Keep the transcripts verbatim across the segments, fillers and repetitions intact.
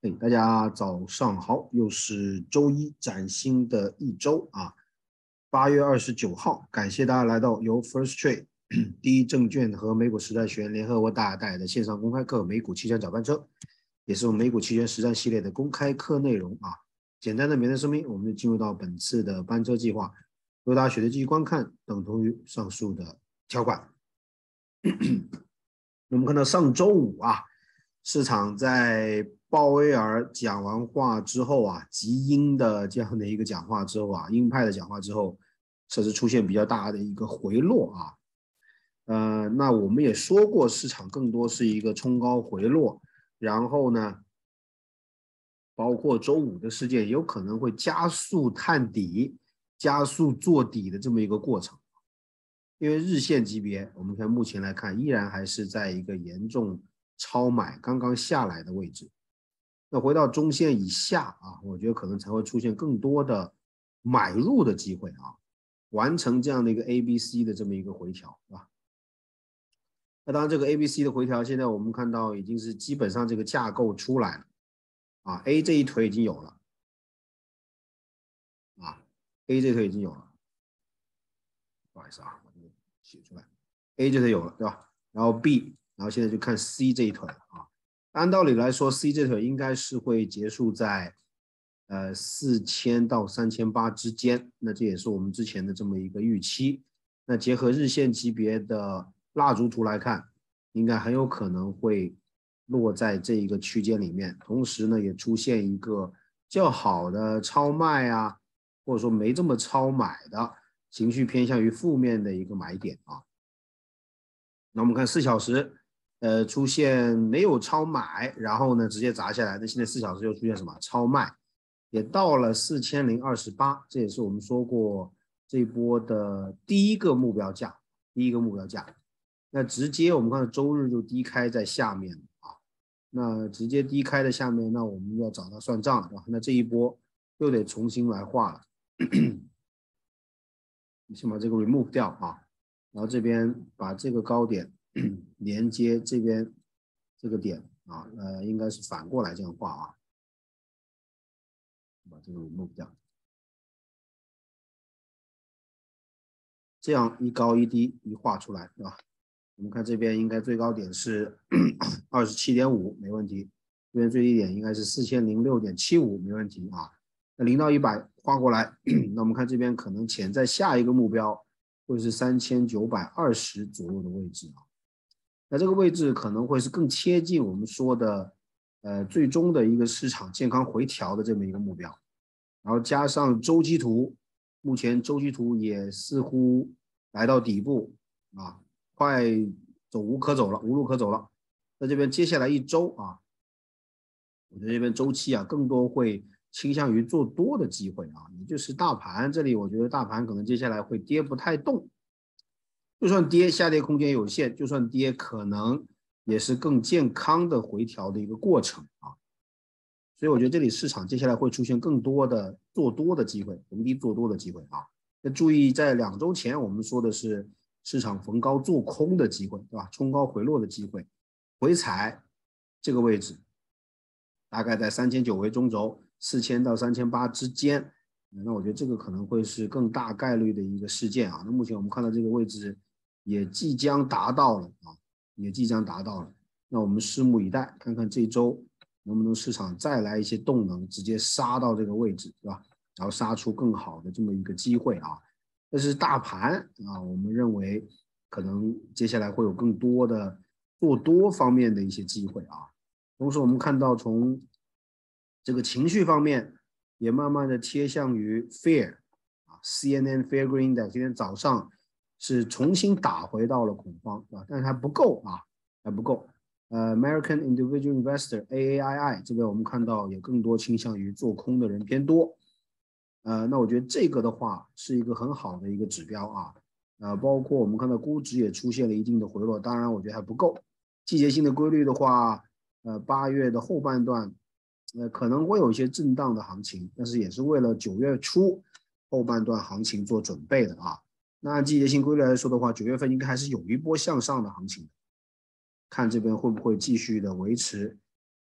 哎，大家早上好，又是周一，崭新的一周啊，八月二十九号，感谢大家来到由 First Trade 第一证券和美股实战学院联合为大家带来的线上公开课《美股期权早班车》，也是我们美股期权实战系列的公开课内容啊。简单的免责声明，我们就进入到本次的班车计划，由大家选择继续观看，等同于上述的条款。我们看到上周五啊，市场在鲍威尔讲完话之后啊，极鹰的这样的一个讲话之后啊，鹰派的讲话之后，甚至出现比较大的一个回落啊。呃，那我们也说过，市场更多是一个冲高回落，然后呢，包括周五的事件，有可能会加速探底、加速做底的这么一个过程。因为日线级别，我们看目前来看，依然还是在一个严重超买刚刚下来的位置。那回到中线以下啊，我觉得可能才会出现更多的买入的机会啊，完成这样的一个 A、B、C 的这么一个回调，是吧？那当然，这个 A、B、C 的回调，现在我们看到已经是基本上这个架构出来了啊 ，A 这一腿已经有了啊 ，A 这腿已经有了，不好意思啊，我写出来 ，A 这腿有了，对吧？然后 B， 然后现在就看 C 这一腿啊。按道理来说 ，C 这腿应该是会结束在呃四千到三千八之间，那这也是我们之前的这么一个预期。那结合日线级别的蜡烛图来看，应该很有可能会落在这一个区间里面。同时呢，也出现一个较好的超卖啊，或者说没这么超买的情绪偏向于负面的一个买点啊。那我们看四小时。呃，出现没有超买，然后呢直接砸下来。那现在四小时又出现什么超卖，也到了四千零二十八，这也是我们说过这一波的第一个目标价，第一个目标价。那直接我们看周日就低开在下面啊，那直接低开在下面，那我们要找它算账了，那这一波又得重新来画了。你先把这个 remove 掉啊，然后这边把这个高点。连接这边这个点啊，呃，应该是反过来这样画啊，把这个 remove 掉，这样一高一低一画出来，对吧？我们看这边应该最高点是二十七点五，没问题。这边最低点应该是四千零六点七五，没问题啊。那零到一百画过来，那我们看这边可能潜在下一个目标会是三千九百二十左右的位置啊。那这个位置可能会是更贴近我们说的，呃，最终的一个市场健康回调的这么一个目标，然后加上周期图，目前周期图也似乎来到底部啊，快走无可走了，无路可走了。在这边接下来一周啊，我觉得这边周期啊，更多会倾向于做多的机会啊，也就是大盘这里，我觉得大盘可能接下来会跌不太动。就算跌，下跌空间有限，就算跌，可能也是更健康的回调的一个过程啊。所以我觉得这里市场接下来会出现更多的做多的机会，逢低做多的机会啊。要注意，在两周前我们说的是市场逢高做空的机会，对吧？冲高回落的机会，回踩这个位置，大概在三千九为中轴，四千到三千八之间。那我觉得这个可能会是更大概率的一个事件啊。那目前我们看到这个位置。也即将达到了啊，也即将达到了。那我们拭目以待，看看这周能不能市场再来一些动能，直接杀到这个位置，是吧？然后杀出更好的这么一个机会啊。但是大盘啊，我们认为可能接下来会有更多的做多方面的一些机会啊。同时，我们看到从这个情绪方面也慢慢的贴向于 fear 啊 ，C N N Fear Index 今天早上。是重新打回到了恐慌，是吧？但是还不够啊，还不够。呃 ，American Individual Investor A A I I 这边我们看到也更多倾向于做空的人偏多。呃，那我觉得这个的话是一个很好的一个指标啊。呃，包括我们看到估值也出现了一定的回落，当然我觉得还不够。季节性的规律的话，呃，八月的后半段，呃，可能会有一些震荡的行情，但是也是为了九月初后半段行情做准备的啊。那按季节性规律来说的话，九月份应该还是有一波向上的行情，看这边会不会继续的维持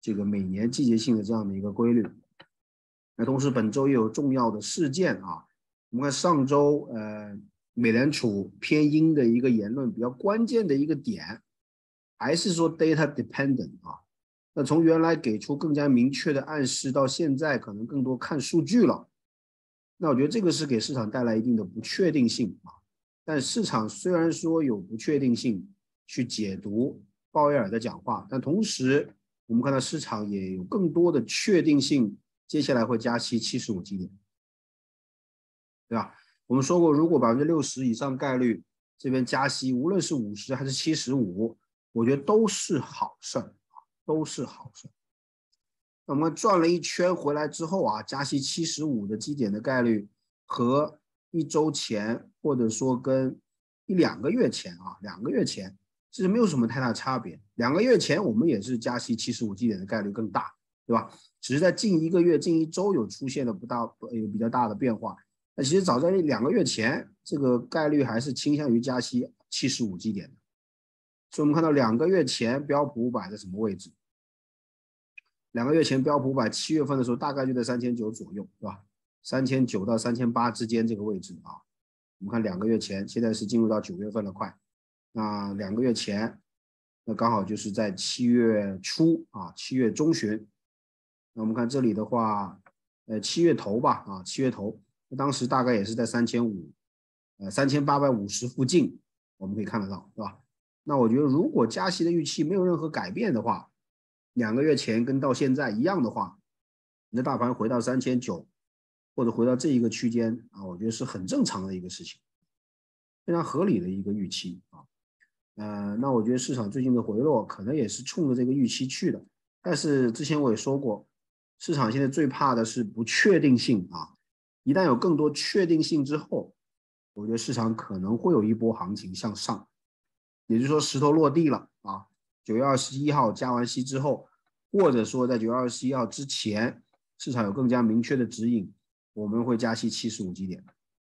这个每年季节性的这样的一个规律。那同时本周也有重要的事件啊，我们看上周呃美联储偏鹰的一个言论比较关键的一个点，还是说 data dependent 啊。那从原来给出更加明确的暗示，到现在可能更多看数据了。那我觉得这个是给市场带来一定的不确定性啊。但市场虽然说有不确定性去解读鲍威尔的讲话，但同时我们看到市场也有更多的确定性，接下来会加息七十五基点，对吧？我们说过，如果百分之六十以上概率这边加息，无论是五十还是七十五，我觉得都是好事儿。都是好事。那我们转了一圈回来之后啊，加息七十五的基点的概率和一周前或者说跟一两个月前啊，两个月前其实没有什么太大差别。两个月前我们也是加息七十五基点的概率更大，对吧？只是在近一个月、近一周有出现了不大有比较大的变化。那其实早在两个月前，这个概率还是倾向于加息七十五基点的。所以我们看到两个月前标普五百在什么位置？两个月前标普五百七月份的时候大概就在三千九左右，是吧？三千九到三千八之间这个位置啊。我们看两个月前，现在是进入到九月份了，快。那两个月前，那刚好就是在七月初啊，七月中旬。那我们看这里的话，呃，七月头吧，啊，七月头，当时大概也是在三千五，呃，三千八百五十附近，我们可以看得到，是吧？那我觉得，如果加息的预期没有任何改变的话，两个月前跟到现在一样的话，那大盘回到三千九，或者回到这一个区间啊，我觉得是很正常的一个事情，非常合理的一个预期啊。呃，那我觉得市场最近的回落可能也是冲着这个预期去的。但是之前我也说过，市场现在最怕的是不确定性啊。一旦有更多确定性之后，我觉得市场可能会有一波行情向上。也就是说石头落地了啊，九月二十一号加完息之后，或者说在九月二十一号之前，市场有更加明确的指引，我们会加息七十五基点，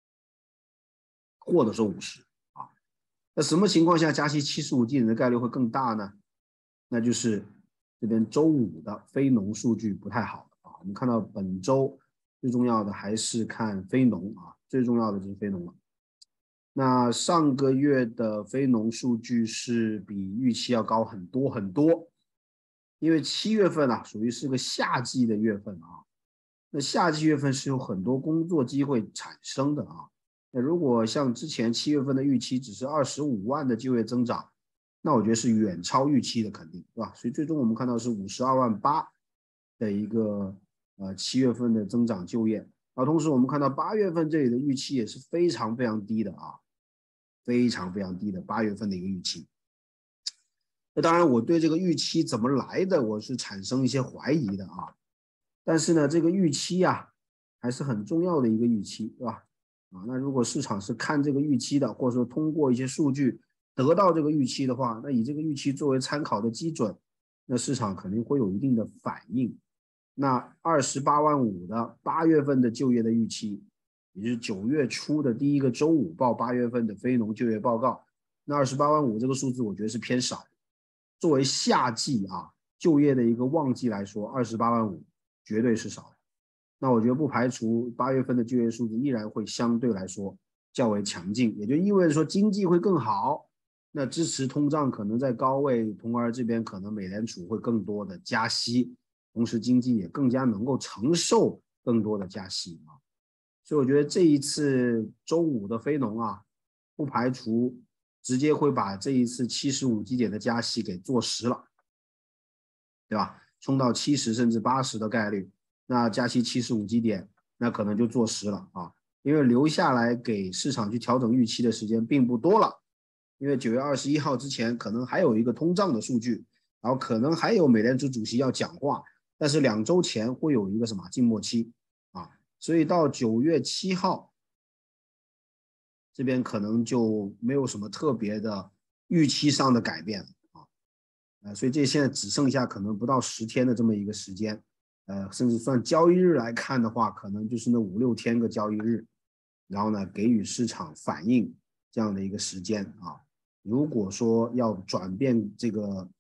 或者说五十啊。那什么情况下加息七十五基点的概率会更大呢？那就是这边周五的非农数据不太好啊。我们看到本周最重要的还是看非农啊，最重要的就是非农了。那上个月的非农数据是比预期要高很多很多，因为七月份啊属于是个夏季的月份啊，那夏季月份是有很多工作机会产生的啊。那如果像之前七月份的预期只是二十五万的就业增长，那我觉得是远超预期的肯定，对吧？所以最终我们看到是五十二万八的一个呃七月份的增长就业。而同时我们看到八月份这里的预期也是非常非常低的啊，非常非常低的八月份的一个预期。那当然我对这个预期怎么来的我是产生一些怀疑的啊，但是呢这个预期啊还是很重要的一个预期，对吧？啊，那如果市场是看这个预期的，或者说通过一些数据得到这个预期的话，那以这个预期作为参考的基准，那市场肯定会有一定的反应。那二十八万五的八月份的就业的预期，也就是九月初的第一个周五报八月份的非农就业报告，那二十八万五这个数字我觉得是偏少。作为夏季啊就业的一个旺季来说，二十八万五绝对是少的。那我觉得不排除八月份的就业数字依然会相对来说较为强劲，也就意味着说经济会更好，那支持通胀可能在高位，从而这边可能美联储会更多的加息，同时经济也更加能够承受更多的加息啊。所以我觉得这一次周五的非农啊，不排除直接会把这一次七十五基点的加息给做实了，对吧？冲到七十甚至八十的概率，那加息七十五基点，那可能就做实了啊。因为留下来给市场去调整预期的时间并不多了，因为九月二十一号之前可能还有一个通胀的数据，然后可能还有美联储主席要讲话，但是两周前会有一个什么静默期啊，所以到九月七号这边可能就没有什么特别的预期上的改变啊，呃，所以这现在只剩下可能不到十天的这么一个时间，呃，甚至算交易日来看的话，可能就是那五六天个交易日，然后呢，给予市场反应这样的一个时间啊。如果说要转变这个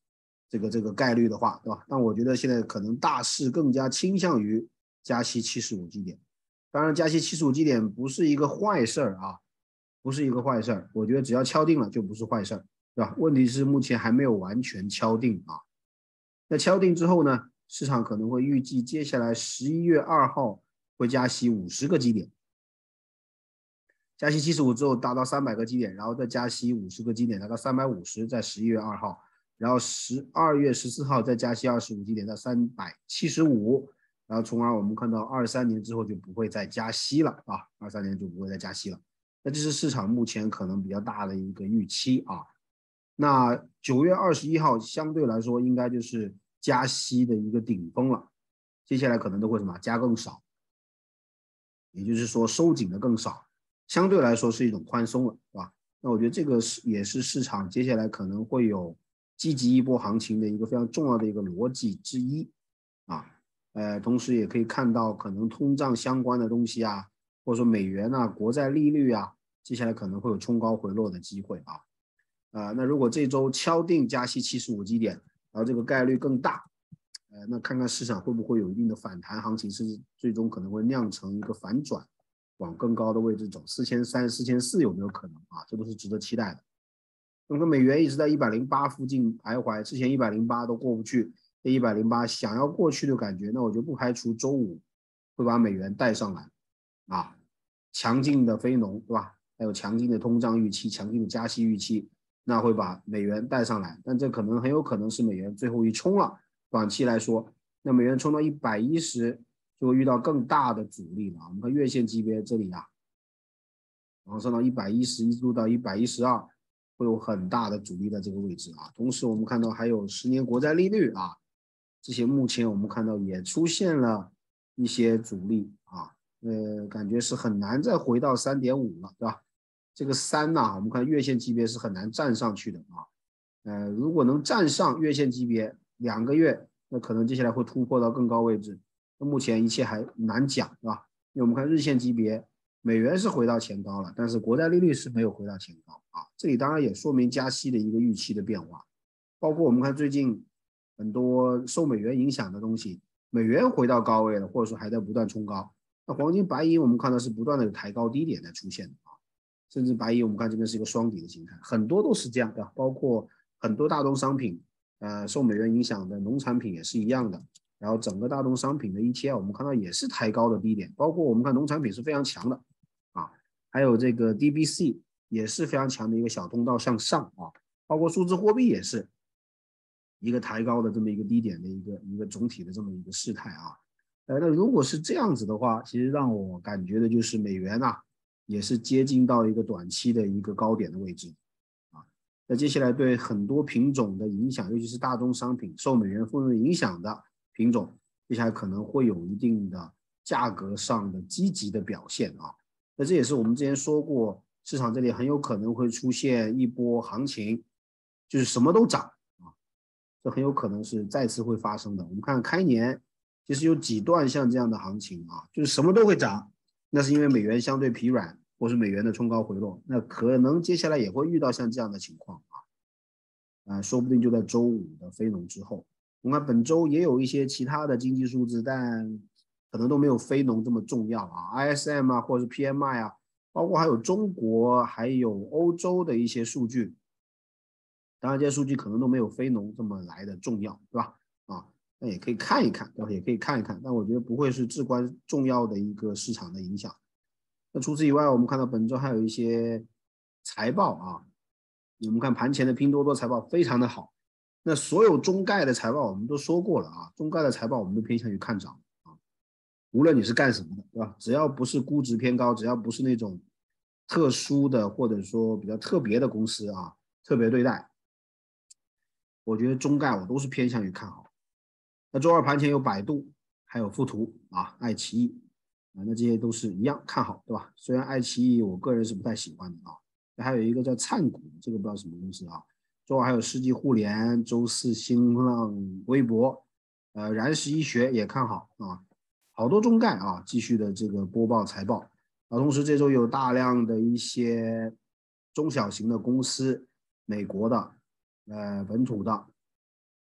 这个这个概率的话，对吧？但我觉得现在可能大势更加倾向于加息七十五基点。当然，加息七十五基点不是一个坏事儿啊，不是一个坏事儿。我觉得只要敲定了就不是坏事儿，对吧？问题是目前还没有完全敲定啊。那敲定之后呢，市场可能会预计接下来十一月二号会加息五十个基点，加息七十五之后达到三百个基点，然后再加息五十个基点，达到三百五十，在十一月二号。然后十二月十四号再加息二十五基点到三百七十五，然后从而我们看到二三年之后就不会再加息了啊，二三年就不会再加息了。那这是市场目前可能比较大的一个预期啊。那九月二十一号相对来说应该就是加息的一个顶峰了，接下来可能都会什么加更少，也就是说收紧的更少，相对来说是一种宽松了，是吧？那我觉得这个是也是市场接下来可能会有积极一波行情的一个非常重要的一个逻辑之一啊，呃，同时也可以看到可能通胀相关的东西啊，或者说美元啊、国债利率啊，接下来可能会有冲高回落的机会啊。呃，那如果这周敲定加息七十五基点，然后这个概率更大，呃，那看看市场会不会有一定的反弹行情，甚至最终可能会酿成一个反转，往更高的位置走，四千三、四千四有没有可能啊？这都是值得期待的。那么美元一直在一百零八附近徘徊，之前一百零八都过不去，这一百零八想要过去的感觉，那我就不排除周五会把美元带上来啊，强劲的非农对吧？还有强劲的通胀预期、强劲的加息预期，那会把美元带上来，但这可能很有可能是美元最后一冲了。短期来说，那美元冲到一百一十就会遇到更大的阻力了。我们看月线级别这里啊，往上到一百一十，一路到一百一十二。会有很大的阻力在这个位置啊。同时，我们看到还有十年国债利率啊，这些目前我们看到也出现了一些阻力啊，呃，感觉是很难再回到 三点五 了，对吧？这个三呢、啊，我们看月线级别是很难站上去的啊。呃，如果能站上月线级别两个月，那可能接下来会突破到更高位置。那目前一切还难讲，是吧？因为我们看日线级别。美元是回到前高了，但是国债利率是没有回到前高啊。这里当然也说明加息的一个预期的变化，包括我们看最近很多受美元影响的东西，美元回到高位了，或者说还在不断冲高。那黄金、白银我们看到是不断的有抬高低点在出现的啊，甚至白银我们看这边是一个双底的形态，很多都是这样的，包括很多大宗商品，呃，受美元影响的农产品也是一样的。然后整个大宗商品的 E T F 我们看到也是抬高的低点，包括我们看农产品是非常强的啊，还有这个 D B C 也是非常强的一个小通道向上啊，包括数字货币也是一个抬高的这么一个低点的一个一个总体的这么一个事态啊。呃，那如果是这样子的话，其实让我感觉的就是美元啊，也是接近到一个短期的一个高点的位置啊。那接下来对很多品种的影响，尤其是大宗商品受美元负面影响的品种，接下来可能会有一定的价格上的积极的表现啊。那这也是我们之前说过，市场这里很有可能会出现一波行情，就是什么都涨啊，这很有可能是再次会发生的。我们看开年其实有几段像这样的行情啊，就是什么都会涨，那是因为美元相对疲软，或是美元的冲高回落，那可能接下来也会遇到像这样的情况啊，啊，说不定就在周五的非农之后。我们看本周也有一些其他的经济数字，但可能都没有非农这么重要啊 ，I S M 啊，或者是 P M I 啊，包括还有中国还有欧洲的一些数据，当然这些数据可能都没有非农这么来的重要，对吧？啊，那也可以看一看，对吧？也可以看一看，但我觉得不会是至关重要的一个市场的影响。那除此以外，我们看到本周还有一些财报啊，我们看盘前的拼多多财报非常的好。那所有中概的财报我们都说过了啊，中概的财报我们都偏向于看涨啊，无论你是干什么的，对吧？只要不是估值偏高，只要不是那种特殊的或者说比较特别的公司啊，特别对待，我觉得中概我都是偏向于看好。那周二盘前有百度，还有富途啊，爱奇艺啊，那这些都是一样看好，对吧？虽然爱奇艺我个人是不太喜欢的啊，还有一个叫灿谷，这个不知道什么公司啊。周二还有世纪互联，周四新浪微博，呃，燃石医学也看好啊，好多中概啊，继续的这个播报财报啊，同时这周有大量的一些中小型的公司，美国的，呃，本土的，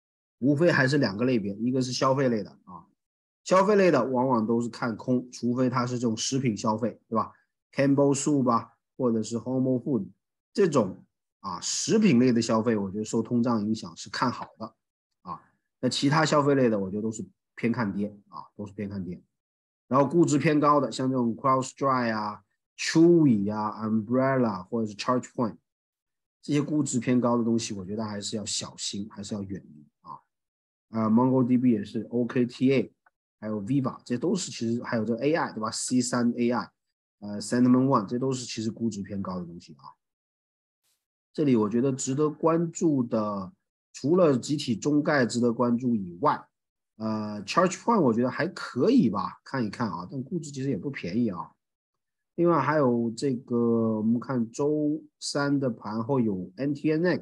无非还是两个类别，一个是消费类的啊，消费类的往往都是看空，除非它是这种食品消费，对吧 ？Campbell Soup 吧，或者是 Home Food 这种啊食品类的消费，我觉得受通胀影响是看好的啊。那其他消费类的，我觉得都是偏看跌啊，都是偏看跌。然后估值偏高的，像这种 CrowdStrike 啊、Chewy 啊、Umbrella 或者是 ChargePoint 这些估值偏高的东西，我觉得还是要小心，还是要远离啊。啊 ，MongoDB 也是 O K T A， 还有 Viva， 这都是其实还有这个 A I 对吧 ？C 三 A I， 呃 ，Sentiment One， 这都是其实估值偏高的东西啊。这里我觉得值得关注的，除了集体中概值得关注以外，呃 ，ChargePoint 我觉得还可以吧，看一看啊，但估值其实也不便宜啊。另外还有这个，我们看周三的盘后有 N T N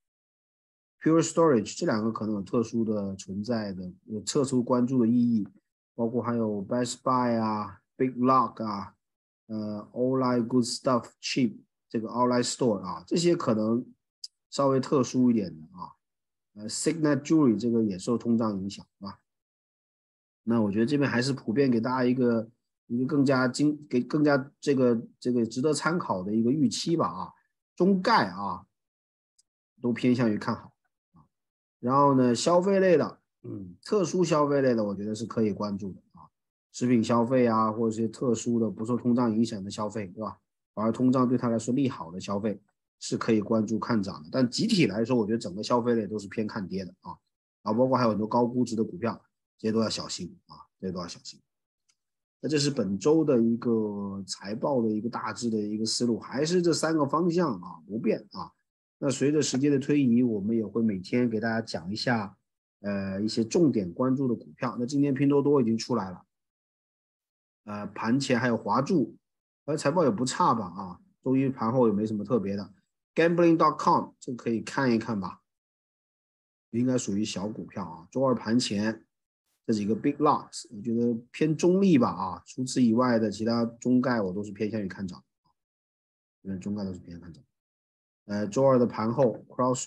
X、Pure Storage 这两个可能有特殊的存在的，有特殊关注的意义，包括还有 Best Buy 啊、Big Lock 啊、呃 Online Good Stuff Cheap 这个 Online Store 啊，这些可能稍微特殊一点的啊。呃 ，Signet Jewelry 这个也受通胀影响啊。那我觉得这边还是普遍给大家一个一个更加精给更加这个这个值得参考的一个预期吧啊，中概啊都偏向于看好啊。然后呢，消费类的，嗯，特殊消费类的，我觉得是可以关注的啊，食品消费啊，或者是特殊的不受通胀影响的消费，对吧？反而通胀对他来说利好的消费是可以关注看涨的。但集体来说，我觉得整个消费类都是偏看跌的啊啊，包括还有很多高估值的股票。这些都要小心啊，这些都要小心。那这是本周的一个财报的一个大致的一个思路，还是这三个方向啊不变啊。那随着时间的推移，我们也会每天给大家讲一下呃一些重点关注的股票。那今天拼多多已经出来了，呃盘前还有华住，呃财报也不差吧啊，周一盘后也没什么特别的。Gambling dot com 这可以看一看吧，应该属于小股票啊。周二盘前。这几个 big lots， 我觉得偏中立吧啊，除此以外的其他中概我都是偏向于看涨，因为中概都是偏向看涨。呃，周二的盘后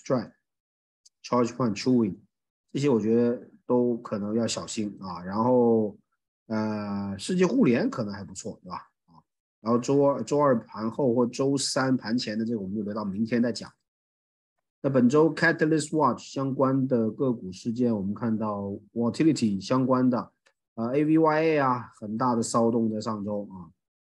，CrowdStrike、ChargePoint、Chewy 这些我觉得都可能要小心啊。然后呃，世界互联可能还不错，对吧？啊，然后周二周二盘后或周三盘前的这个我们就留到明天再讲。那本周 Catalyst Watch 相关的个股事件，我们看到 Volatility 相关的，呃 A V Y A 啊，很大的骚动在上周啊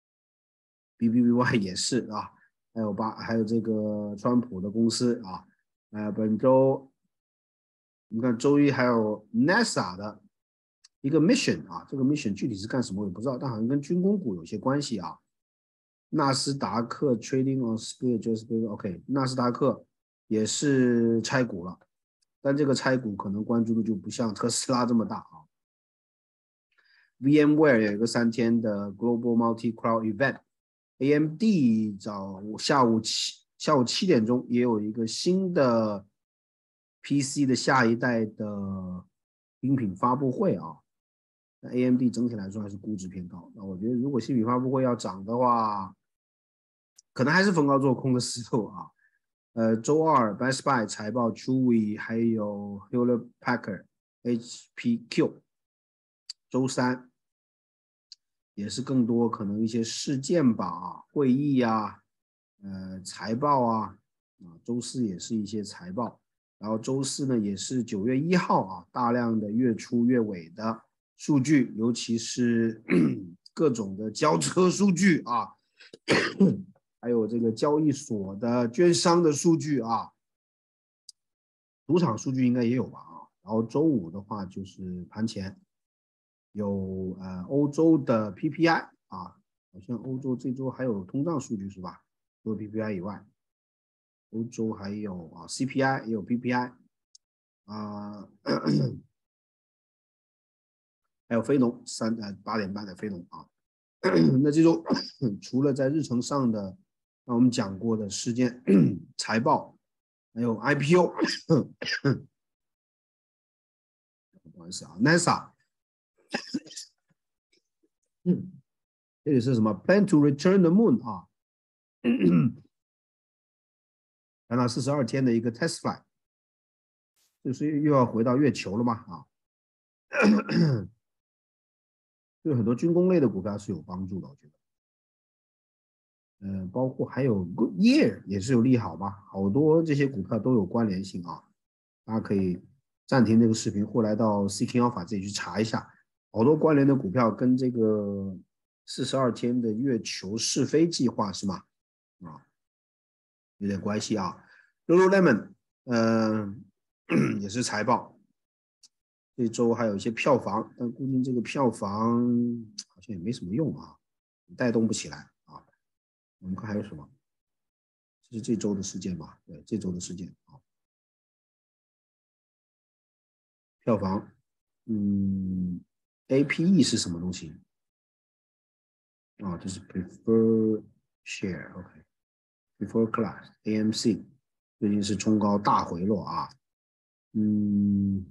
，B B B Y 也是啊，还有吧，还有这个川普的公司啊，呃，本周我们看周一还有 NASA 的一个 mission 啊，这个 mission 具体是干什么我也不知道，但好像跟军工股有些关系啊。纳斯达克 Trading on Spirit OK， 纳斯达克。也是拆股了，但这个拆股可能关注的就不像特斯拉这么大啊。VMware 有一个三天的 Global Multi Cloud Event，A M D 早下午七下午七点钟也有一个新的 P C 的下一代的新品发布会啊。那 A M D 整体来说还是估值偏高，那我觉得如果新品发布会要涨的话，可能还是逢高做空的思路啊。呃，周二 Best Buy 财报 ，Chewy 还有 Hewlett Packard、H P Q。周三也是更多可能一些事件吧，啊，会议啊，呃，财报啊，啊，周四也是一些财报，然后周四呢也是九月一号啊，大量的月初月尾的数据，尤其是各种的交车数据啊。还有这个交易所的券商的数据啊，赌场数据应该也有吧啊。然后周五的话就是盘前有呃欧洲的 P P I 啊，好像欧洲这周还有通胀数据是吧？除了 P P I 以外，欧洲还有啊 C P I 也有 P P I 啊，还有非农三呃八点半的非农啊。那这周除了在日程上的。那我们讲过的事件、财报，还有 I P O， 不好意思啊 ，NASA， 嗯，这里是什么 ？Plan to return the moon 啊，长达四十二天的一个 test flight， 就是又要回到月球了嘛啊，对很多军工类的股票是有帮助的，我觉得。嗯、呃，包括还有 Goodyear 也是有利好吧，好多这些股票都有关联性啊，大家可以暂停这个视频，或来到 Seeking Alpha 自己去查一下，好多关联的股票跟这个四十二天的月球试飞计划是吗？啊，有点关系啊。Lululemon， 嗯、呃，也是财报，这周还有一些票房，但估计这个票房好像也没什么用啊，带动不起来啊。我们看还有什么？这是这周的事件吧？对，这周的事件啊。票房，嗯 ，A P E 是什么东西？啊，这是 Prefer Share，OK，Prefer Class，A M C， 最近是冲高大回落啊。嗯，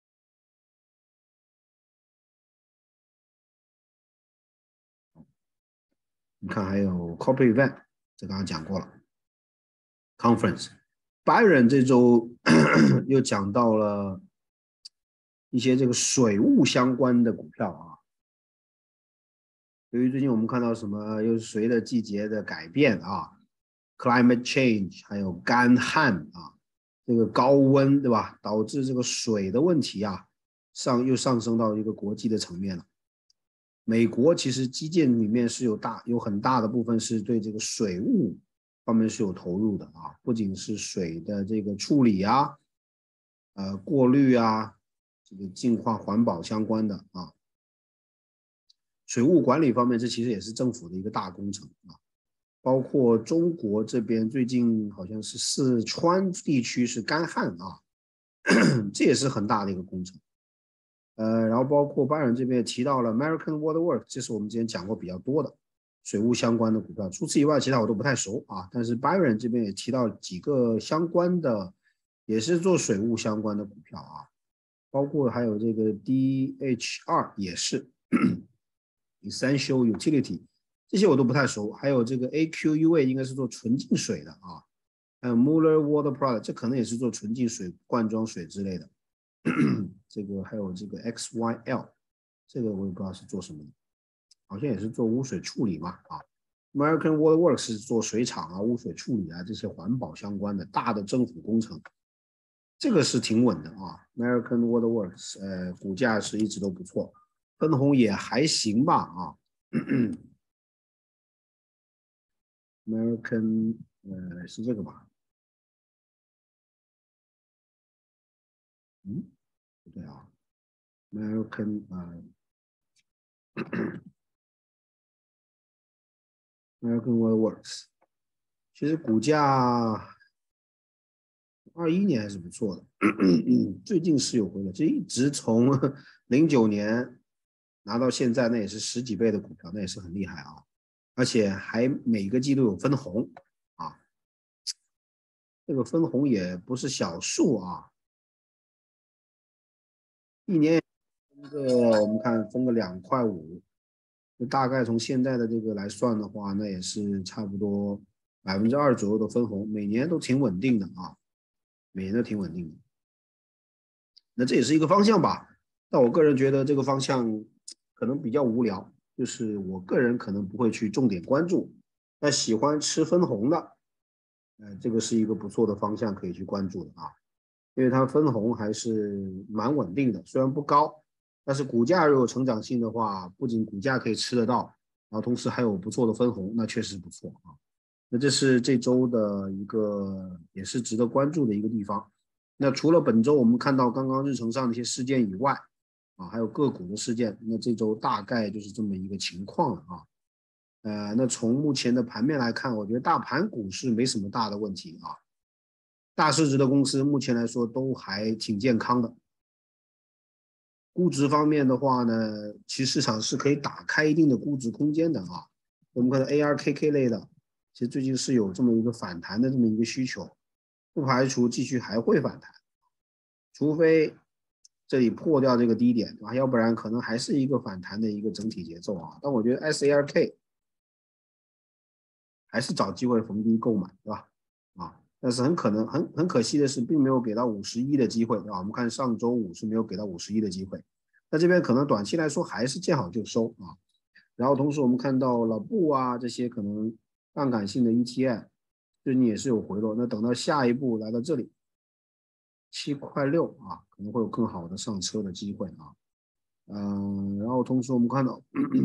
你看还有 Corporate Event， 这刚刚讲过了。Conference，Byron 这周又讲到了一些这个水务相关的股票啊。由于最近我们看到什么，又随着季节的改变啊 ，climate change， 还有干旱啊，这个高温对吧，导致这个水的问题啊，上又上升到一个国际的层面了。美国其实基建里面是有大有很大的部分是对这个水务方面是有投入的啊，不仅是水的这个处理啊，呃过滤啊，这个净化环保相关的啊。水务管理方面，这其实也是政府的一个大工程啊，包括中国这边最近好像是四川地区是干旱啊，这也是很大的一个工程。呃，然后包括巴人这边也提到了 American Waterworks， 这是我们之前讲过比较多的水务相关的股票。除此以外，其他我都不太熟啊。但是 Byron 这边也提到几个相关的，也是做水务相关的股票啊，包括还有这个 D H R 也是。Essential Utility， 这些我都不太熟，还有这个 A Q U A 应该是做纯净水的啊，还有 Mueller Water Product， 这可能也是做纯净水、罐装水之类的。这个还有这个 X Y L， 这个我也不知道是做什么的，好像也是做污水处理嘛啊。American Water Works 是做水厂啊、污水处理啊这些环保相关的大的政府工程，这个是挺稳的啊。American Water Works， 呃，股价是一直都不错。分红也还行吧啊，American 呃是这个吧？嗯，不对啊，American 呃 American Waterworks， 其实股价二一年还是不错的，最近是有回落，这一直从零九年拿到现在，那也是十几倍的股票，那也是很厉害啊，而且还每个季度有分红啊，这个分红也不是小数啊，一年这个我们看分个两块五，大概从现在的这个来算的话，那也是差不多百分之二左右的分红，每年都挺稳定的啊，每年都挺稳定的。那这也是一个方向吧。但我个人觉得这个方向可能比较无聊，就是我个人可能不会去重点关注。那喜欢吃分红的，呃，这个是一个不错的方向可以去关注的啊，因为它分红还是蛮稳定的，虽然不高，但是股价如果有成长性的话，不仅股价可以吃得到，然后同时还有不错的分红，那确实不错啊。那这是这周的一个也是值得关注的一个地方。那除了本周我们看到刚刚日程上的一些事件以外，啊，还有个股的事件，那这周大概就是这么一个情况了啊。呃，那从目前的盘面来看，我觉得大盘股市没什么大的问题啊，大市值的公司目前来说都还挺健康的。估值方面的话呢，其实市场是可以打开一定的估值空间的啊。我们看到 A R K K 类的，其实最近是有这么一个反弹的这么一个需求，不排除继续还会反弹，除非这里破掉这个低点，对吧？要不然可能还是一个反弹的一个整体节奏啊。但我觉得 S A R K 还是找机会逢低购买，对吧？啊， 但是很可能很很可惜的是，并没有给到五十一的机会啊。我们看上周五是没有给到五十一的机会，那这边可能短期来说还是见好就收啊。然后同时我们看到老布啊这些可能杠杆性的 E T F 最近也是有回落，那等到下一步来到这里七块六啊，可能会有更好的上车的机会啊。嗯，然后同时我们看到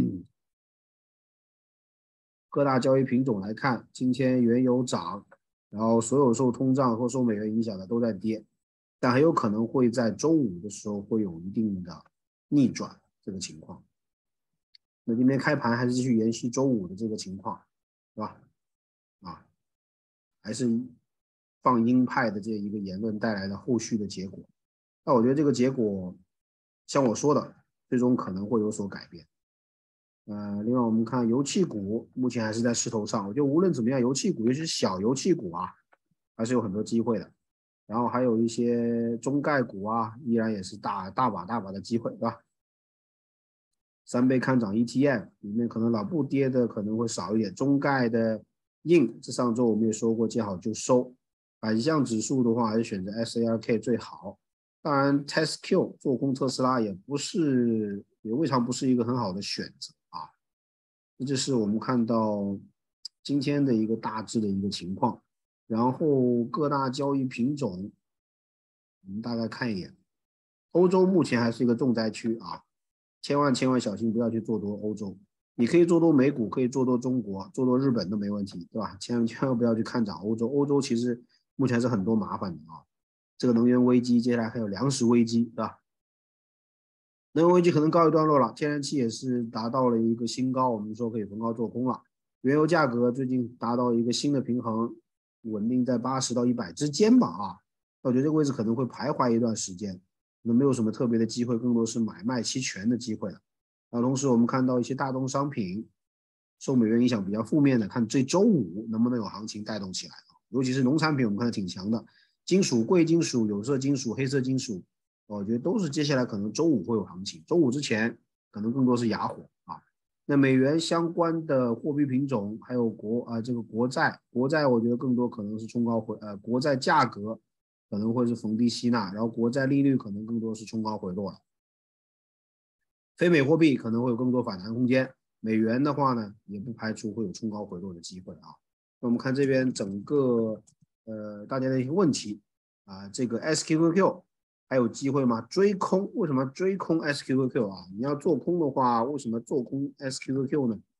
各大交易品种来看，今天原油涨，然后所有受通胀或受美元影响的都在跌，但很有可能会在周五的时候会有一定的逆转这个情况。那今天开盘还是继续延续周五的这个情况，对吧？啊，还是放鹰派的这一个言论带来的后续的结果。那我觉得这个结果，像我说的，最终可能会有所改变。呃，另外我们看油气股目前还是在势头上，我觉得无论怎么样，油气股尤其是小油气股啊，还是有很多机会的。然后还有一些中概股啊，依然也是大大把大把的机会，对吧？三倍看涨 E T F 里面可能老布跌的可能会少一点，中概的硬，这上周我们也说过见好就收。反向指数的话，还是选择 S A R K 最好。当然 T E S Q 做空特斯拉也不是，也未尝不是一个很好的选择啊。这就是我们看到今天的一个大致的一个情况。然后各大交易品种，我们大概看一眼。欧洲目前还是一个重灾区啊，千万千万小心不要去做多欧洲。你可以做多美股，可以做多中国，做多日本都没问题，对吧？千万千万不要去看涨欧洲，欧洲其实目前是很多麻烦的啊。这个能源危机，接下来还有粮食危机，对吧？能源危机可能告一段落了，天然气也是达到了一个新高，我们说可以逢高做空了。原油价格最近达到一个新的平衡，稳定在八十到一百之间吧啊。我觉得这个位置可能会徘徊一段时间，那没有什么特别的机会，更多是买卖期权的机会了。啊，同时我们看到一些大宗商品受美元影响比较负面的，看这周五能不能有行情带动起来啊？尤其是农产品，我们看的挺强的，金属、贵金属、有色金属、黑色金属。我觉得都是接下来可能周五会有行情，周五之前可能更多是哑火啊。那美元相关的货币品种，还有国啊、呃、这个国债，国债我觉得更多可能是冲高回，呃，国债价格可能会是逢低吸纳，然后国债利率可能更多是冲高回落了。非美货币可能会有更多反弹空间，美元的话呢，也不排除会有冲高回落的机会啊。那我们看这边整个呃大家的一些问题啊，这个 S Q Q Q。还有机会吗？追空，为什么追空 S Q Q Q 啊？你要做空的话，为什么做空 S Q Q Q 呢？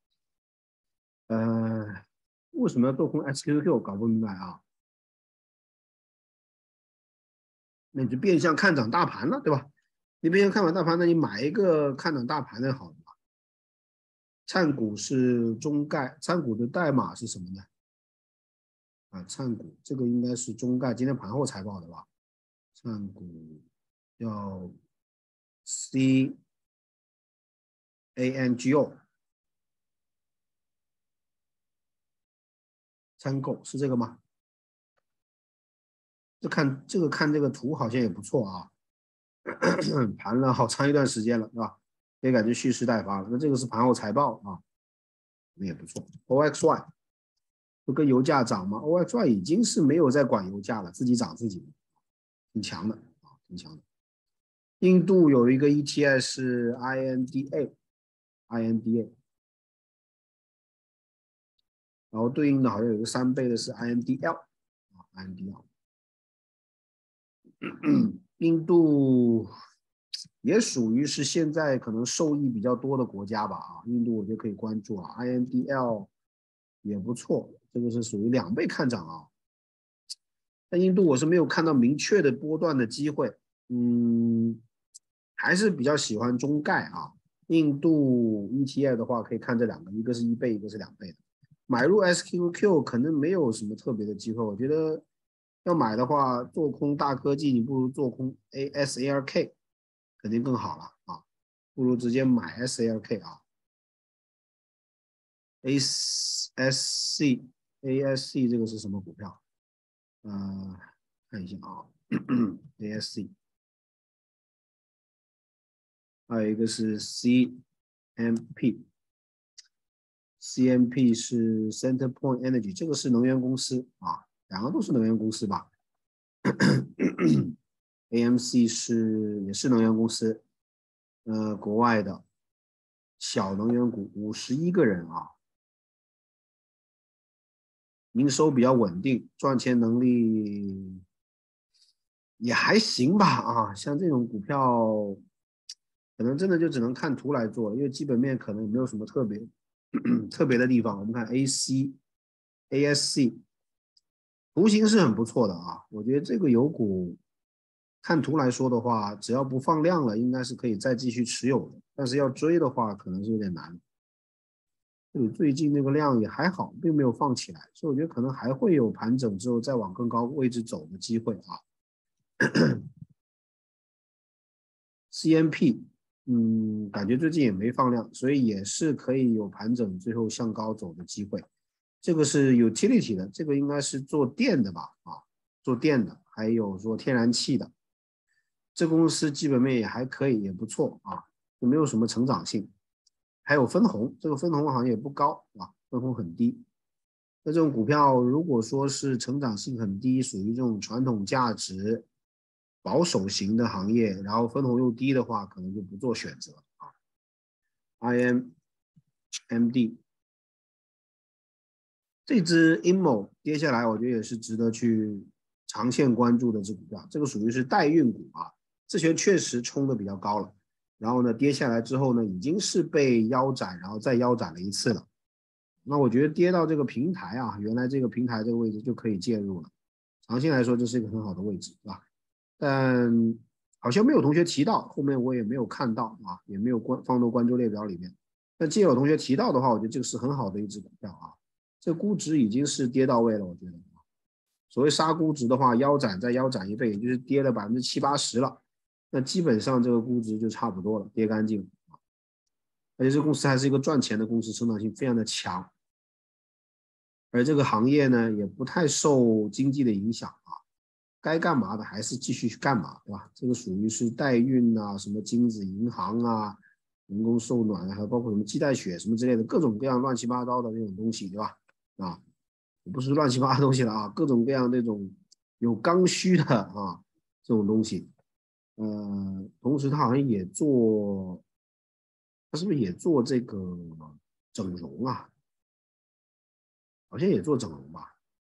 呃，为什么要做空 S Q Q Q？搞不明白啊。那你就变相看涨大盘了，对吧？你变相看涨大盘，那你买一个看涨大盘的好了嘛？灿股是中概，灿股的代码是什么呢？啊，灿股这个应该是中概，今天盘后财报的吧？灿股叫 C A N G O。参购是这个吗？这看这个看这个图好像也不错啊，盘了好长一段时间了，是吧？也感觉蓄势待发了。那这个是盘后财报啊，那也不错。O X Y 不跟油价涨吗 ？O X Y 已经是没有在管油价了，自己涨自己的，挺强的啊，挺强的。印度有一个 E T F 是 I N D A，I N D A， 然后对应的好像有一个三倍的是 I N D L 啊 ，I N D L。印度也属于是现在可能受益比较多的国家吧啊，印度我觉得可以关注啊 ，I N D L 也不错，这个是属于两倍看涨啊。但印度我是没有看到明确的波段的机会，嗯，还是比较喜欢中概啊。印度 E T F 的话可以看这两个，一个是一倍，一个是两倍的。买入 S Q Q 可能没有什么特别的机会，我觉得要买的话，做空大科技，你不如做空 A S A R K， 肯定更好了啊，不如直接买 S A R K 啊。A S C A S C 这个是什么股票？呃，看一下啊，A S C， 还有一个是 C M P。C M P 是 Center Point Energy， 这个是能源公司啊， 两个都是能源公司吧？A M C 是也是能源公司，呃，国外的小能源股，五十一个人啊，营收比较稳定，赚钱能力也还行吧啊。像这种股票，可能真的就只能看图来做，因为基本面可能也没有什么特别特别的地方。我们看 A C A S C。图形是很不错的啊，我觉得这个油股看图来说的话，只要不放量了，应该是可以再继续持有的。但是要追的话，可能是有点难。这里最近那个量也还好，并没有放起来，所以我觉得可能还会有盘整之后再往更高位置走的机会啊。C M P， 嗯，感觉最近也没放量，所以也是可以有盘整最后向高走的机会。这个是 utility 的，这个应该是做电的吧？啊，做电的，还有说天然气的。这公司基本面也还可以，也不错啊，就没有什么成长性。还有分红，这个分红好像也不高啊，分红很低。那这种股票如果说是成长性很低，属于这种传统价值保守型的行业，然后分红又低的话，可能就不做选择啊。I M M D。这只 I M O 跌下来，我觉得也是值得去长线关注的只股票。这个属于是代运股啊，之前确实冲的比较高了，然后呢跌下来之后呢，已经是被腰斩，然后再腰斩了一次了。那我觉得跌到这个平台啊，原来这个平台这个位置就可以介入了。长线来说，这是一个很好的位置，是吧？但好像没有同学提到，后面我也没有看到啊，也没有关放到关注列表里面。但既有同学提到的话，我觉得这个是很好的一只股票啊。这估值已经是跌到位了，我觉得。所谓杀估值的话，腰斩再腰斩一倍，也就是跌了百分之七八十了。那基本上这个估值就差不多了，跌干净了。而且这公司还是一个赚钱的公司，成长性非常的强。而这个行业呢，也不太受经济的影响啊，该干嘛的还是继续去干嘛，对吧？这个属于是代孕啊，什么精子银行啊，人工受卵啊，还有包括什么脐带血什么之类的，各种各样乱七八糟的那种东西，对吧？啊，不是乱七八糟东西了啊，各种各样那种有刚需的啊这种东西。呃，同时他好像也做，他是不是也做这个整容啊？好像也做整容吧。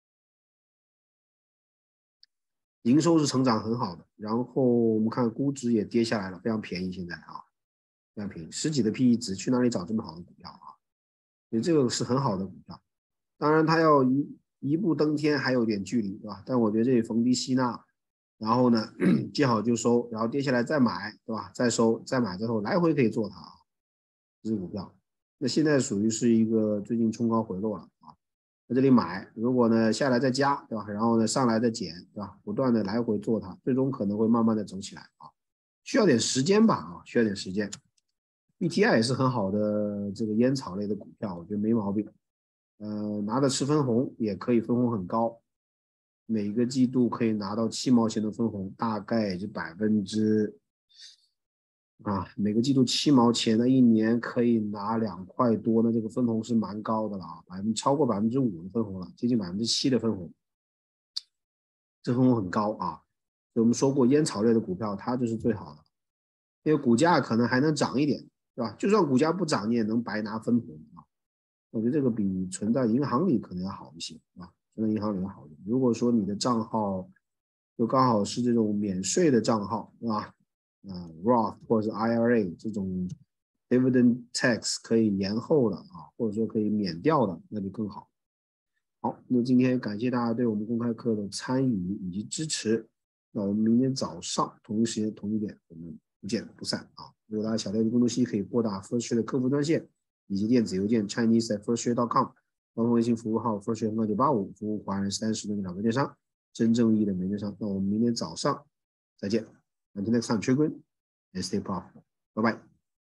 营收是成长很好的，然后我们看估值也跌下来了，非常便宜，现在啊，非常便宜，十几的 P E 值，去哪里找这么好的股票啊？所以这个是很好的股票。当然，它要一一步登天还有点距离，对吧？但我觉得这里逢低吸纳，然后呢，见好就收，然后跌下来再买，对吧？再收再买之后，来回可以做它啊，这只股票。那现在属于是一个最近冲高回落了啊，在这里买，如果呢下来再加，对吧？然后呢上来再减，对吧？不断的来回做它，最终可能会慢慢的走起来啊，需要点时间吧啊，需要点时间。B T I 也是很好的这个烟草类的股票，我觉得没毛病。呃，拿着吃分红也可以，分红很高，每个季度可以拿到七毛钱的分红，大概也就百分之啊，每个季度七毛钱，那一年可以拿两块多，那这个分红是蛮高的了啊，百分超过百分之五的分红了，接近百分之七的分红，这分红很高啊。所以我们说过，烟草类的股票它就是最好的，因为股价可能还能涨一点，对吧？就算股价不涨，你也能白拿分红啊。我觉得这个比存在银行里可能要好一些啊，存在银行里要好一点。如果说你的账号就刚好是这种免税的账号，是吧？啊 ，Roth 或者是 I R A 这种 dividend tax 可以延后的啊，或者说可以免掉的，那就更好。好，那今天感谢大家对我们公开课的参与以及支持。那我们明天早上同一时间同一点，我们不见不散啊！如果大家想了解更多信息，可以拨打 Firsttrade 的客服专线以及电子邮件 Chinese at firsttrade dot com， 官方微信服务号 Firsttrade 二九八五，服务华人三十多个两个电商，真正意义的美电商。那我们明天早上再见。Until next time, Trade Green and stay profitable. Bye bye.